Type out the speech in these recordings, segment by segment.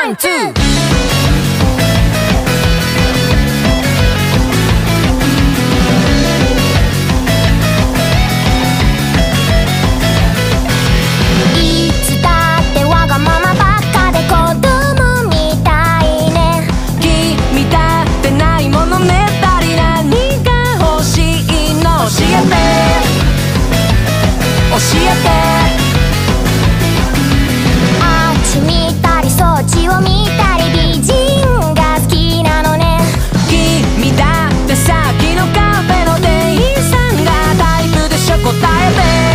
ワンツー。いつだってわがままばっかで子供みたいね。 君だってないものねだり何が欲しいの教えて教えて。 あっち見たりそっちを見たり美人が好きなのね。 君だってさっきのカフェの店員さんがタイプでしょ答えて。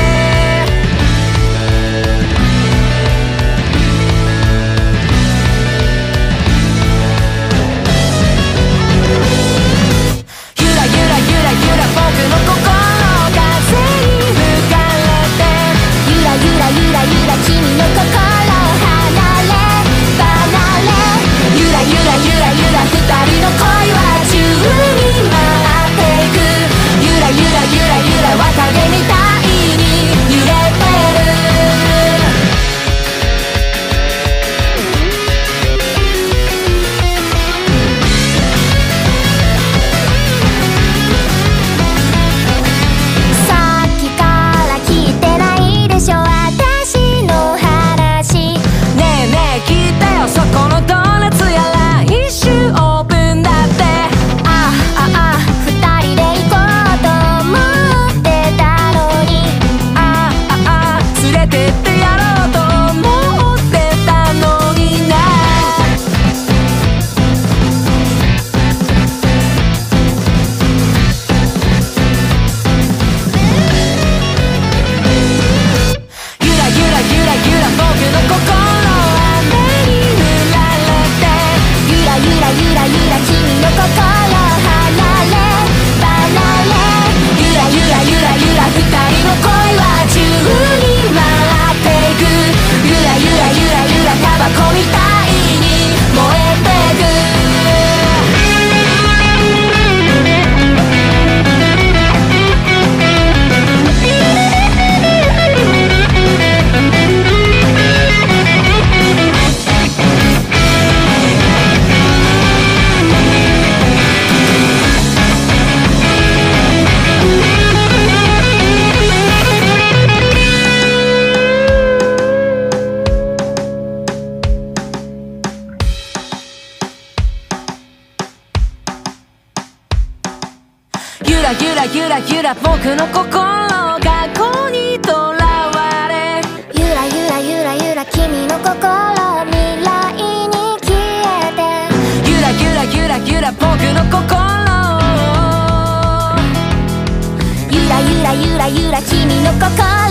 ゆらゆらゆらゆら僕の心風に吹かれて。 ゆらゆらゆらゆら君の心離れ離れ。 ゆらゆらゆらゆら二人の恋は宙に舞っていく。ゆらゆらゆらゆら綿毛みたいに揺れてる。 さっきから聞いてないでしょ私の話。 ねえねえ聞いてよそこのドーナツやら一周オープンだって。 あああ二人で行こうと思ってたのに。 あああ連れてってやろうと思ってたのにな。ゆらゆらゆらゆら僕の心雨に濡られて。 ゆらゆらゆらゆら君の心離れ離れ。 ゆらゆらゆらゆら二人の恋は宙に舞っていく。ゆらゆらゆらゆらタバコみたいに燃えてく。ゆらゆらゆらゆら僕の心がここにとらわれ。 ゆらゆらゆらゆら君の心未来に消えて。 ゆらゆらゆらゆら僕の心。 ゆらゆらゆらゆら君の心